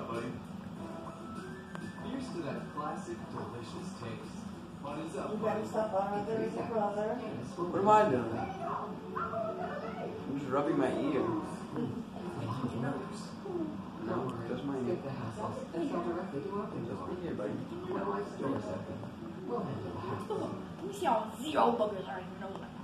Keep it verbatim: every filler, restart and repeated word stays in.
buddy? Here's to that classic, delicious taste. What is up, You buddy? better stop on there, brother. What am I doing? I'm just rubbing my ear. No, just my ear. Just my ear, buddy. 你小子有本事，你知道吗？